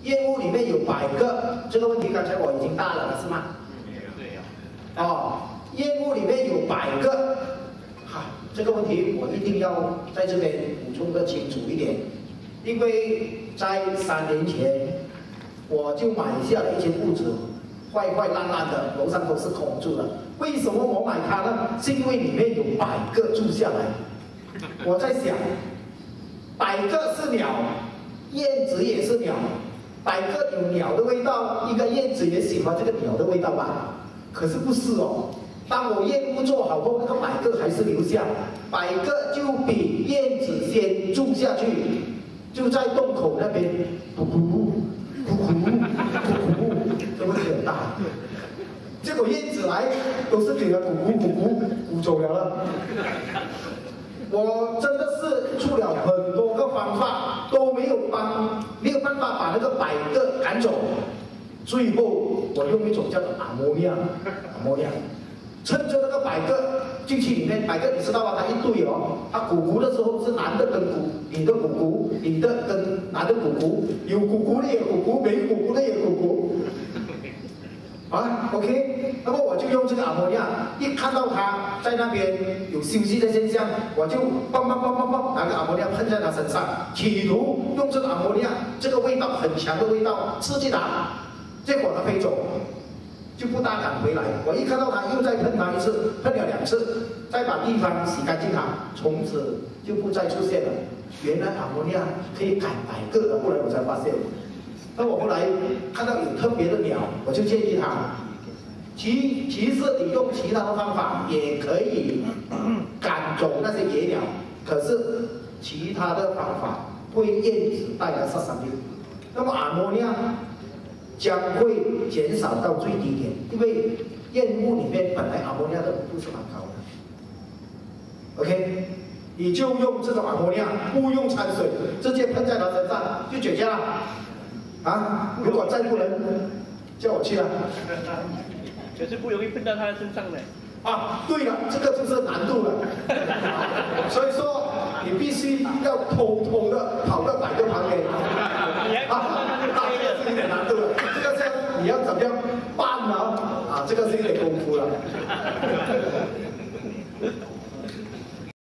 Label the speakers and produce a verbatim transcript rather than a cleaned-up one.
Speaker 1: 业务里面有百个，这个问题刚才我已经答了，是吗？
Speaker 2: 对呀。
Speaker 1: 哦，业务里面有百个，哈，这个问题我一定要在这边补充的清楚一点，因为在三年前我就买下了一间屋子，坏坏烂烂的，楼上都是空住的。为什么我买它呢？是因为里面有百个住下来。我在想，百个是鸟，燕子也是鸟，百个有鸟的味道，应该燕子也喜欢这个鸟的味道吧？可是不是哦。当我业务做好后，那个百个还是留下，百个就比燕子先住下去，就在洞口那边，咕咕咕咕咕咕，这问题很大。结果燕子来都是给它咕咕咕咕咕走了了。我真的是出了很多个方法都没有帮，没有办法把那个百个赶走。最后我用一种叫做阿摩尼亚，阿摩尼亚。趁着那个百个进去里面，百个你知道吗？它一对哦，它鼓鼓的时候是男的跟鼓，女的鼓鼓，女的跟男的鼓鼓，有鼓鼓的也鼓鼓，没鼓鼓的也鼓鼓。啊 ，OK， 那么我就用这个阿摩尼亚，一看到它在那边有休息的现象，我就砰砰砰砰砰，拿个阿摩尼亚喷在它身上，企图用这个阿摩尼亚这个味道很强的味道刺激它，结果它飞走。就不大敢回来。我一看到他，又再喷他一次，喷了两次，再把地方洗干净它，从此就不再出现了。原来阿摩尼亚可以赶百个的，后来我才发现。那我后来看到有特别的鸟，我就建议他，其其实你用其他的方法也可以赶走那些野鸟，可是其他的方法会燕子带来杀伤力。那么阿摩尼亚将会减少到最低点，因为燕窝里面本来阿摩尼亚的浓度是蛮高的。OK， 你就用这种阿摩尼亚，不用掺水，直接喷在它身上就解决了。啊，如果再不能，叫我去了。
Speaker 2: 可是不容易喷到它的身上呢。
Speaker 1: 啊，对了，这个就是难度了。所以说，你必须要偷偷的跑到百个旁边。啊，这个是有点难度了。这个是你要怎么样办呢？啊，这个是有点功夫了。